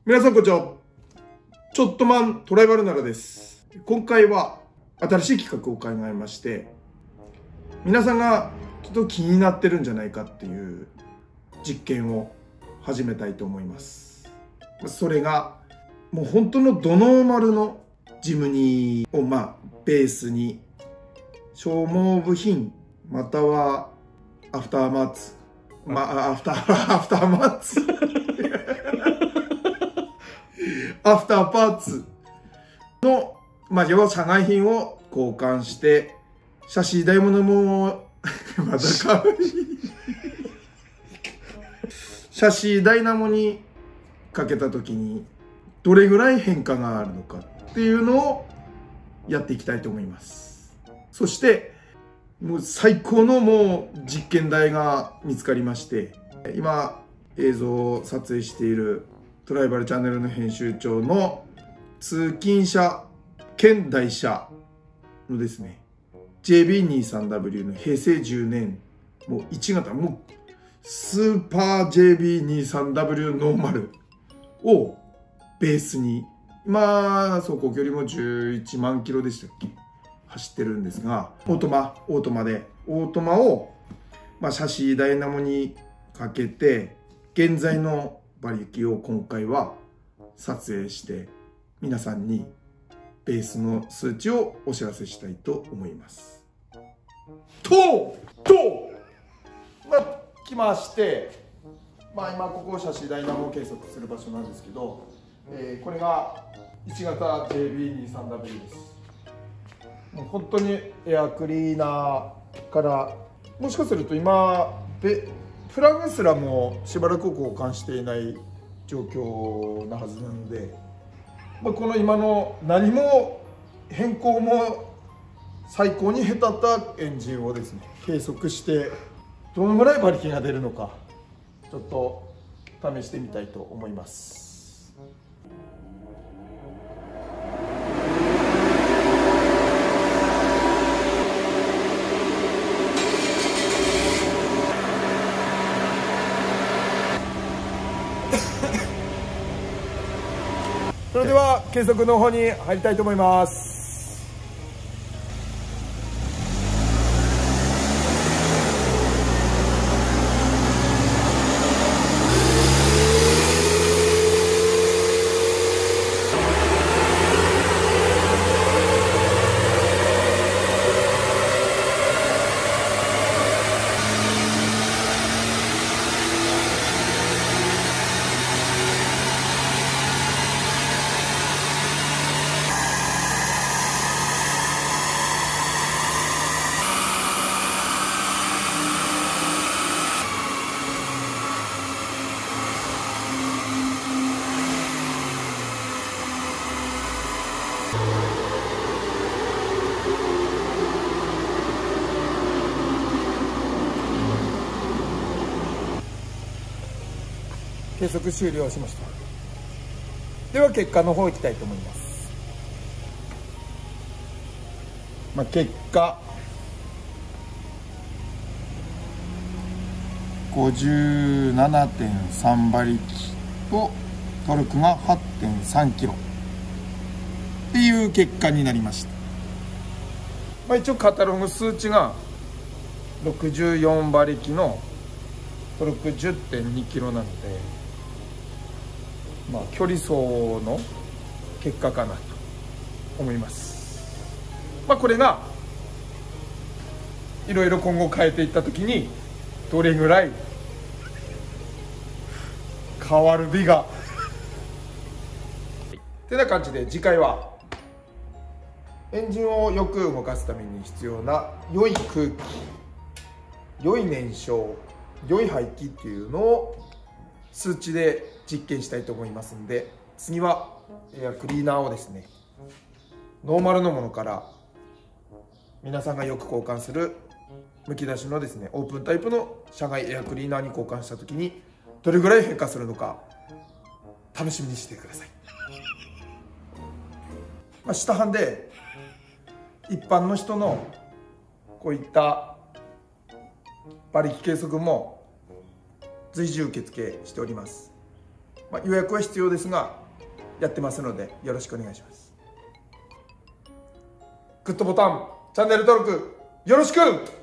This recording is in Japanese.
皆さんこんにちは。ちょっとマントライバル奈良です。今回は新しい企画を考えまして、皆さんがきっと気になってるんじゃないかっていう実験を始めたいと思います。それがもう本当のドノーマルのジムニーをベースに消耗部品またはアフターマーツアフターマーツアフターパーツの、要は社外品を交換して、シャシーダイヤモンドも、またかわいい。シャシーダイナモにかけたときに、どれぐらい変化があるのかっていうのをやっていきたいと思います。そして、もう最高の実験台が見つかりまして、今映像を撮影しているトライバルチャンネルの編集長の通勤車兼台車のですね JB23W の平成10年もう1型スーパー JB23W ノーマルをベースに走行距離も11万キロでしたっけ走ってるんですがオートマをシャシーダイナモにかけて現在の馬力を今回は撮影して皆さんにベースの数値をお知らせしたいと思います。来まして、今ここシャシーダイナモを計測する場所なんですけど、これが1型 JB23W です。もう本当にエアクリーナーからもしかすると今プラグすらもしばらく交換していない状況なはずなので、この今の何も変更も最高に下手ったエンジンをですね計測してどのぐらい馬力が出るのかちょっと試してみたいと思います。それでは計測の方に入りたいと思います。計測終了しました。では結果の方いきたいと思います。結果 57.3 馬力とトルクが 8.3 キロっていう結果になりました。一応カタログ数値が64馬力のトルク 10.2 キロなので、距離走の結果かなと思います。これがいろいろ今後変えていった時にどれぐらい変わる美がてな感じで、次回はエンジンをよく動かすために必要な良い空気、良い燃焼、良い排気っていうのを数値で実験したいと思いますので、次はエアクリーナーをですねノーマルのものから皆さんがよく交換するむき出しのですねオープンタイプの車外エアクリーナーに交換した時にどれぐらい変化するのか楽しみにしてください。下半で一般の人のこういった馬力計測も随時受付しております。 予約は必要ですがやってますのでよろしくお願いします。グッドボタン、チャンネル登録よろしく。